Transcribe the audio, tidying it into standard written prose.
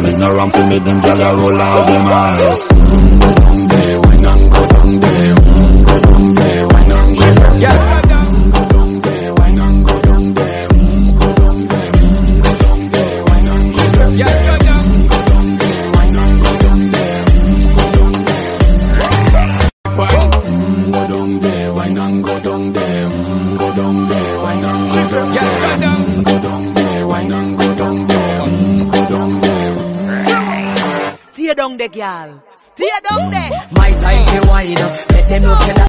make no run for me, them gyal a roll out them eyes. Go down there, wine and go down there. Go down there, wine and go down there. Go down there, wine and go down there. Go down there, go down there, wine and go down there. Go down there, wine and go down there. Go down there, wine and go down there. Go down there, wine and go down there. Go down there, wine and go down there. Go down there. Stay down there, girl. Stay down there. My time to wine up. Let them know